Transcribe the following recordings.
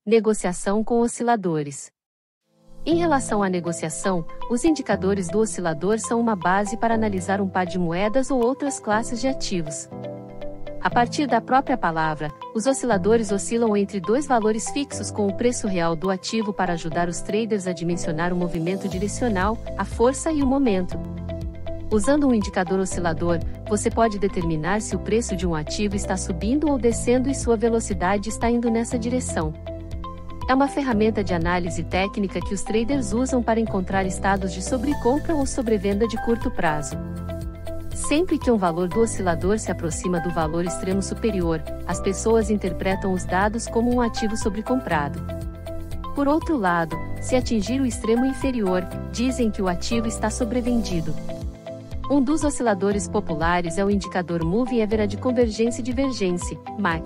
Negociação com osciladores. Em relação à negociação, os indicadores do oscilador são uma base para analisar um par de moedas ou outras classes de ativos. A partir da própria palavra, os osciladores oscilam entre dois valores fixos com o preço real do ativo para ajudar os traders a dimensionar o movimento direcional, a força e o momento. Usando um indicador oscilador, você pode determinar se o preço de um ativo está subindo ou descendo e sua velocidade está indo nessa direção. É uma ferramenta de análise técnica que os traders usam para encontrar estados de sobrecompra ou sobrevenda de curto prazo. Sempre que um valor do oscilador se aproxima do valor extremo superior, as pessoas interpretam os dados como um ativo sobrecomprado. Por outro lado, se atingir o extremo inferior, dizem que o ativo está sobrevendido. Um dos osciladores populares é o indicador Moving Average Convergence Divergence, MAC.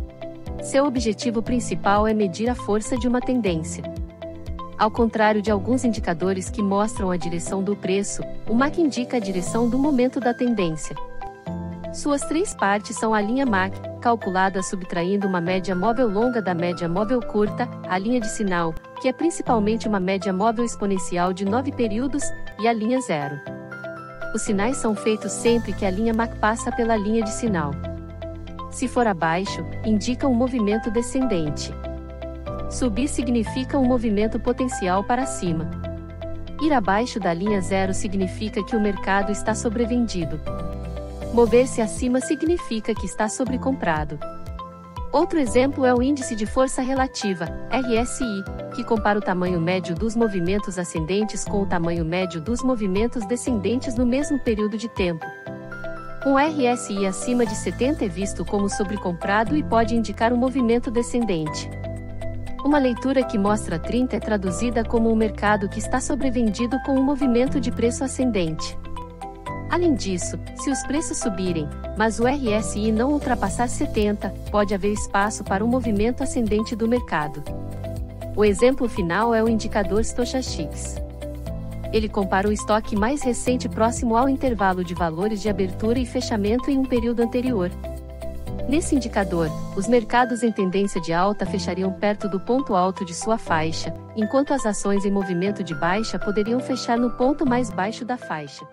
Seu objetivo principal é medir a força de uma tendência. Ao contrário de alguns indicadores que mostram a direção do preço, o MAC indica a direção do momento da tendência. Suas três partes são a linha MAC, calculada subtraindo uma média móvel longa da média móvel curta, a linha de sinal, que é principalmente uma média móvel exponencial de 9 períodos, e a linha zero. Os sinais são feitos sempre que a linha MAC passa pela linha de sinal. Se for abaixo, indica um movimento descendente. Subir significa um movimento potencial para cima. Ir abaixo da linha zero significa que o mercado está sobrevendido. Mover-se acima significa que está sobrecomprado. Outro exemplo é o índice de força relativa, RSI, que compara o tamanho médio dos movimentos ascendentes com o tamanho médio dos movimentos descendentes no mesmo período de tempo. Um RSI acima de 70 é visto como sobrecomprado e pode indicar um movimento descendente. Uma leitura que mostra 30 é traduzida como um mercado que está sobrevendido com um movimento de preço ascendente. Além disso, se os preços subirem, mas o RSI não ultrapassar 70, pode haver espaço para um movimento ascendente do mercado. O exemplo final é o indicador Stochastics. Ele compara o estoque mais recente próximo ao intervalo de valores de abertura e fechamento em um período anterior. Nesse indicador, os mercados em tendência de alta fechariam perto do ponto alto de sua faixa, enquanto as ações em movimento de baixa poderiam fechar no ponto mais baixo da faixa.